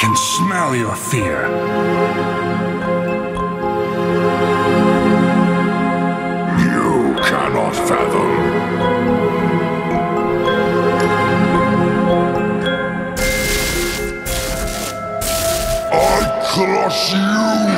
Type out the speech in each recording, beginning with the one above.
can smell your fear. You cannot fathom. I crush you.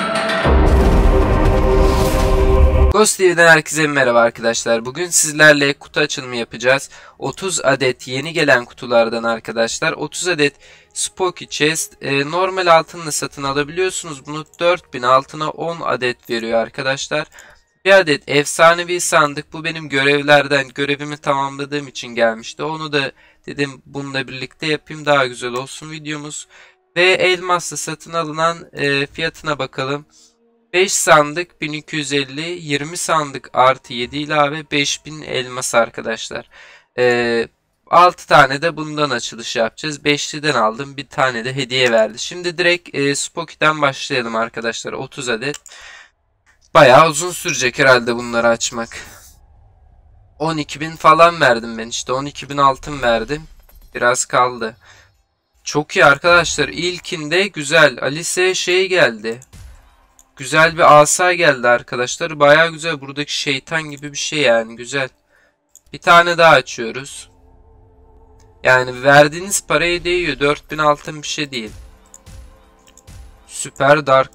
Ghost TV'den herkese merhaba arkadaşlar. Bugün sizlerle kutu açılımı yapacağız. 30 adet yeni gelen kutulardan arkadaşlar. 30 adet Spooky Chest. Normal altınla satın alabiliyorsunuz. Bunu 4000 altına 10 adet veriyor arkadaşlar. Bir adet efsanevi sandık. Bu benim görevimi tamamladığım için gelmişti. Onu da dedim bununla birlikte yapayım, daha güzel olsun videomuz. Ve elmasla satın alınan fiyatına bakalım. 5 sandık 1250, 20 sandık artı 7 ilave 5000 elmas arkadaşlar. 6 tane de bundan açılış yapacağız. 5'liden aldım, bir tane de hediye verdi. Şimdi direkt Spooky'den başlayalım arkadaşlar. 30 adet. Bayağı uzun sürecek herhalde bunları açmak. 12.000 falan verdim ben, işte 12.000 altın verdim. Biraz kaldı. Çok iyi arkadaşlar. İlkinde güzel. Alice'e şey geldi. Güzel bir asa geldi arkadaşlar. Bayağı güzel. Buradaki şeytan gibi bir şey yani. Güzel. Bir tane daha açıyoruz. Yani verdiğiniz paraya değiyor. 4000 altın bir şey değil. Süper Dark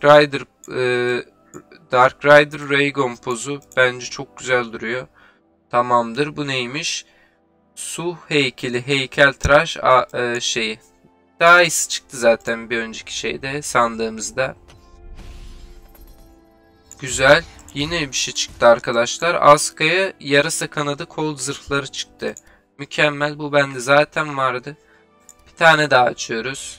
Rider Raygon pozu. Bence çok güzel duruyor. Tamamdır. Bu neymiş? Su heykeli, heykeltıraş şeyi. Daha iyisi çıktı zaten bir önceki şeyde, sandığımızda. Güzel. Yine bir şey çıktı arkadaşlar. Asuka'ya yarasa kanadı kol zırhları çıktı. Mükemmel. Bu bende zaten vardı. Bir tane daha açıyoruz.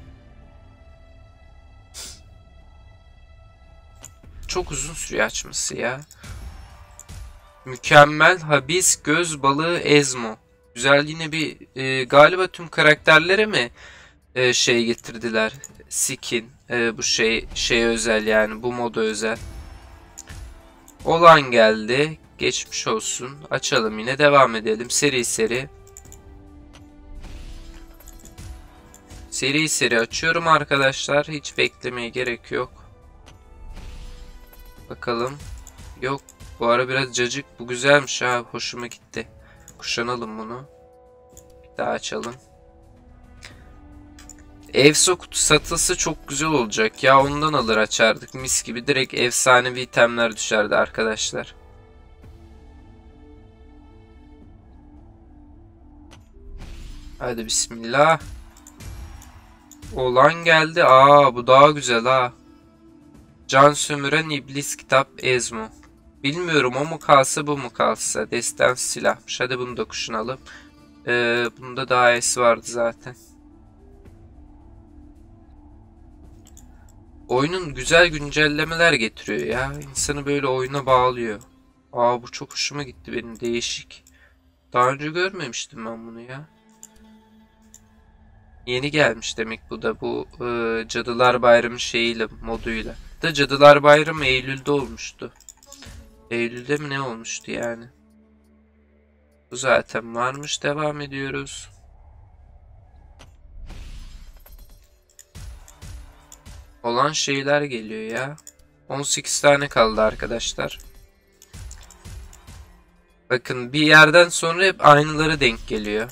Çok uzun sürüyor açması ya. Mükemmel. Habis göz balığı Ezmo. Güzel. Yine bir galiba tüm karakterlere mi şey getirdiler? Skin. Bu şey özel yani. Bu moda özel. Olan geldi. Geçmiş olsun. Açalım yine. Devam edelim. Seri seri. Seri seri açıyorum arkadaşlar. Hiç beklemeye gerek yok. Bakalım. Yok. Bu ara biraz cacık. Bu güzelmiş ha. Hoşuma gitti. Kuşanalım bunu. Bir daha açalım. Evso kutu satılsa çok güzel olacak ya, ondan alır açardık mis gibi, direkt efsanevi itemler düşerdi arkadaşlar. Hadi bismillah. Olan geldi. Bu daha güzel ha. Can sömüren iblis kitap Ezmo. Bilmiyorum, o mu kalsa bu mu kalsa. Destan silahmış. Hadi bunu da kuşanalım. Bunda daha iyisi vardı zaten. Oyunun güzel güncellemeler getiriyor ya. İnsanı böyle oyuna bağlıyor. Bu çok hoşuma gitti benim, değişik. Daha önce görmemiştim ben bunu ya. Yeni gelmiş demek bu da, bu Cadılar Bayramı şeyiyle, moduyla. Da Cadılar Bayramı Eylül'de olmuştu. Eylül'de mi ne olmuştu yani. Bu zaten varmış. Devam ediyoruz. Olan şeyler geliyor ya. 18 tane kaldı arkadaşlar. Bakın bir yerden sonra hep aynıları denk geliyor.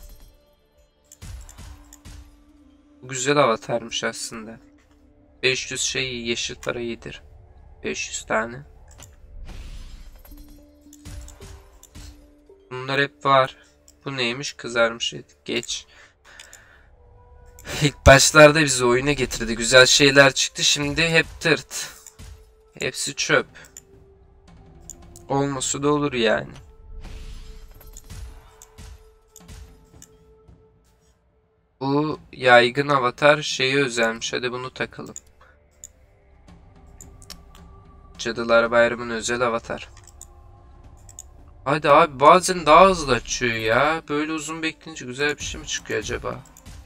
Bu güzel avatarmış aslında. 500 şey yeşil para iyidir. 500 tane. Bunlar hep var. Bu neymiş? Kızarmış et. Geç. İlk başlarda bizi oyuna getirdi. Güzel şeyler çıktı. Şimdi hep tırt. Hepsi çöp. Olması da olur yani. Bu yaygın avatar şeye özelmiş. Hadi bunu takalım. Cadılar Bayramı'nın özel avatar. Hadi abi, bazen daha hızlı açıyor ya. Böyle uzun bekleyince güzel bir şey mi çıkıyor acaba?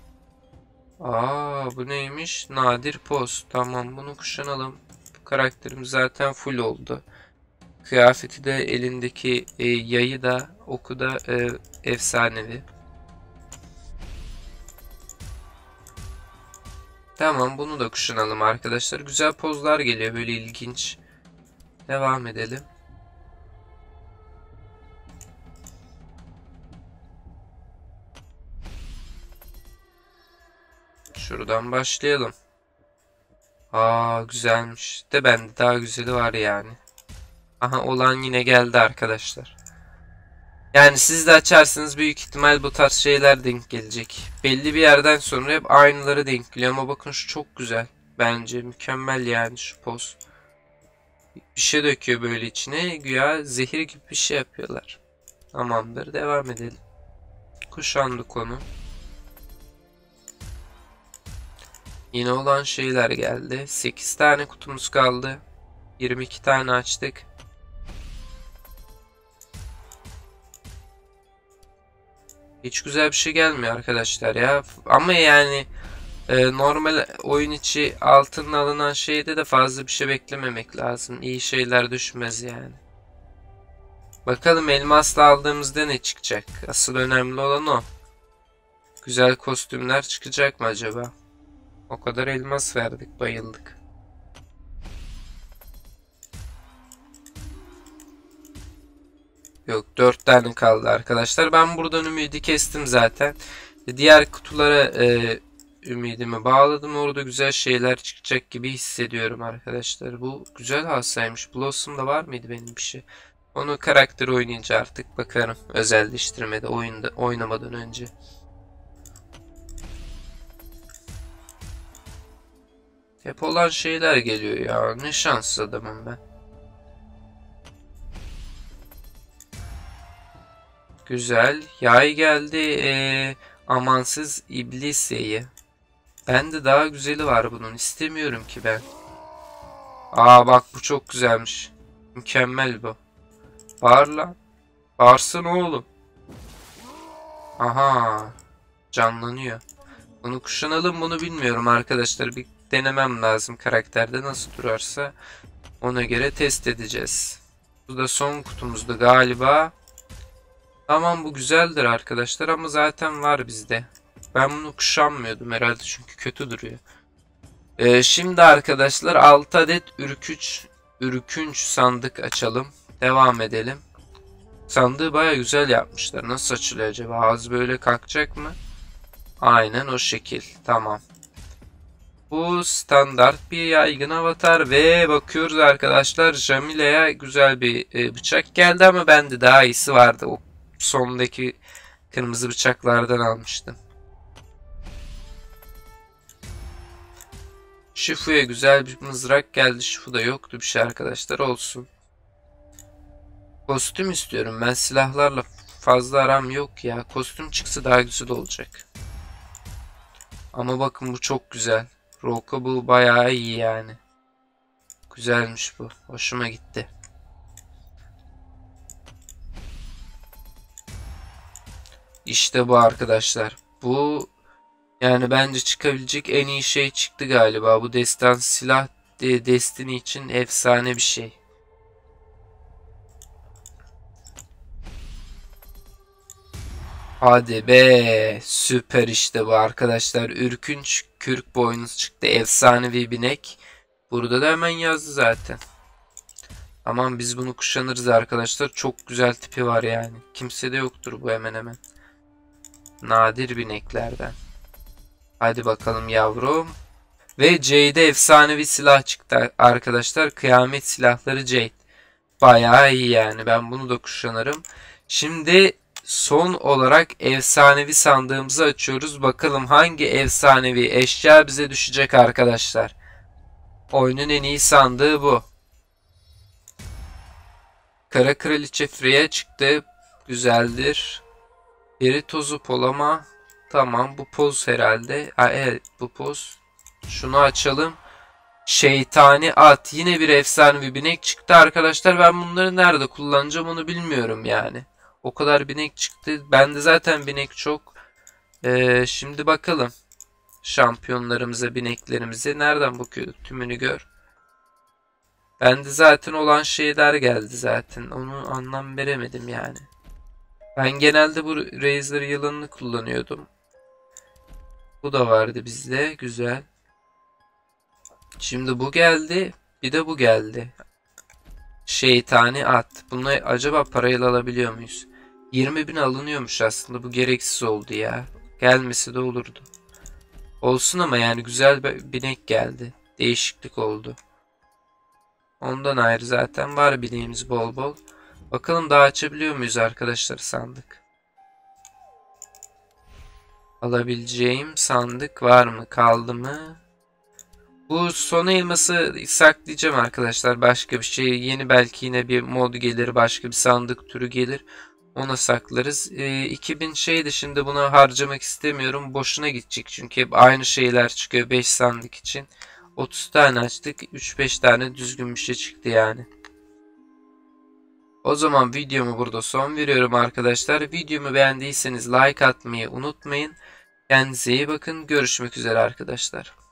Bu neymiş? Nadir poz. Tamam, bunu kuşanalım. Bu karakterim zaten full oldu. Kıyafeti de, elindeki yayı da, oku da efsanevi. Tamam, bunu da kuşanalım arkadaşlar. Güzel pozlar geliyor böyle ilginç. Devam edelim. Şuradan başlayalım. Aa, güzelmiş. De bende daha güzeli var yani. Aha, olan yine geldi arkadaşlar. Yani siz de açarsınız, büyük ihtimal bu tarz şeyler denk gelecek. Belli bir yerden sonra hep aynıları denk geliyor ama bakın şu çok güzel. Bence mükemmel yani şu poz. Bir şey döküyor böyle içine, güya zehir gibi bir şey yapıyorlar. Tamamdır, devam edelim. Kuşandık onu. Yine olan şeyler geldi. 8 tane kutumuz kaldı. 22 tane açtık. Hiç güzel bir şey gelmiyor arkadaşlar ya. Ama yani normal oyun içi altın alınan şeyde de fazla bir şey beklememek lazım. İyi şeyler düşmez yani. Bakalım elmasla aldığımızda ne çıkacak? Asıl önemli olan o. Güzel kostümler çıkacak mı acaba? O kadar elmas verdik, bayıldık. Yok, 4 tane kaldı arkadaşlar. Ben buradan ümidi kestim zaten. Diğer kutulara ümidimi bağladım. Orada güzel şeyler çıkacak gibi hissediyorum arkadaşlar. Bu güzel hasaymış. Blossom'da var mıydı benim bir şey? Onu karakter oynayınca artık bakarım. Özelleştirmede, oyunda oynamadan önce. Hep olan şeyler geliyor ya. Ne şanslı adamım ben. Güzel. Yay geldi. Amansız iblis yayı. Bende daha güzeli var bunun. İstemiyorum ki ben. Aa bak, bu çok güzelmiş. Mükemmel bu. Bağır lan. Bağırsın oğlum. Aha. Canlanıyor. Bunu kuşanalım, bunu bilmiyorum arkadaşlar. Bir denemem lazım karakterde nasıl durarsa. Ona göre test edeceğiz. Bu da son kutumuzdu galiba. Tamam, bu güzeldir arkadaşlar ama zaten var bizde. Ben bunu kuşanmıyordum herhalde çünkü kötü duruyor. Şimdi arkadaşlar 6 adet ürkünç sandık açalım. Devam edelim. Sandığı baya güzel yapmışlar. Nasıl açılıyor acaba? Ağzı böyle kalkacak mı? Aynen o şekil. Tamam. Bu standart bir yaygın avatar ve bakıyoruz arkadaşlar, Jamile'ye güzel bir bıçak geldi ama bende daha iyisi vardı. O sondaki kırmızı bıçaklardan almıştım. Shifu'ya güzel bir mızrak geldi. Shifu'da yoktu bir şey arkadaşlar, olsun. Kostüm istiyorum. Ben silahlarla fazla aram yok ya. Kostüm çıksa daha güzel olacak. Ama bakın bu çok güzel. Roka bu bayağı iyi yani. Güzelmiş bu. Hoşuma gitti. İşte bu arkadaşlar. Bu yani bence çıkabilecek en iyi şey çıktı galiba. Bu destan silah Destiny için efsane bir şey. Hadi be, süper işte bu arkadaşlar. Ürkünç kürk boynuz çıktı. Efsanevi binek. Burada da hemen yazdı zaten. Aman biz bunu kuşanırız arkadaşlar. Çok güzel tipi var yani. Kimsede yoktur bu hemen hemen. Nadir bineklerden. Hadi bakalım yavrum. Ve Jade efsanevi silah çıktı arkadaşlar. Kıyamet silahları Jade. Bayağı iyi yani. Ben bunu da kuşanırım. Şimdi son olarak efsanevi sandığımızı açıyoruz. Bakalım hangi efsanevi eşya bize düşecek arkadaşlar. Oyunun en iyi sandığı bu. Kara Kraliçe Freya çıktı. Güzeldir. Deri tozu polama. Tamam, bu poz herhalde. Evet, bu poz. Şunu açalım. Şeytani at. Yine bir efsanevi binek çıktı arkadaşlar. Ben bunları nerede kullanacağım onu bilmiyorum yani. O kadar binek çıktı. Bende zaten binek çok. Şimdi bakalım. Şampiyonlarımıza, bineklerimize. Nereden bakıyor? Tümünü gör. Bende zaten olan şeyler geldi zaten. Onu anlam veremedim yani. Ben genelde bu Razer yılanını kullanıyordum. Bu da vardı bizde. Güzel. Şimdi bu geldi. Bir de bu geldi. Şeytani at. Bunu acaba parayla alabiliyor muyuz? 20.000 alınıyormuş aslında. Bu gereksiz oldu ya. Gelmesi de olurdu. Olsun ama yani güzel bir binek geldi. Değişiklik oldu. Ondan ayrı zaten var bineğimiz bol bol. Bakalım daha açabiliyor muyuz arkadaşlar sandık? Alabileceğim sandık var mı? Kaldı mı? Bu son elması saklayacağım arkadaşlar. Başka bir şey yeni belki yine bir mod gelir. Başka bir sandık türü gelir. Ona saklarız. 2000 şey dışında buna harcamak istemiyorum. Boşuna gidecek çünkü hep aynı şeyler çıkıyor 5 sandık için. 30 tane açtık. 3-5 tane düzgün bir şey çıktı yani. O zaman videomu burada son veriyorum arkadaşlar. Videomu beğendiyseniz like atmayı unutmayın. Kendinize iyi bakın. Görüşmek üzere arkadaşlar.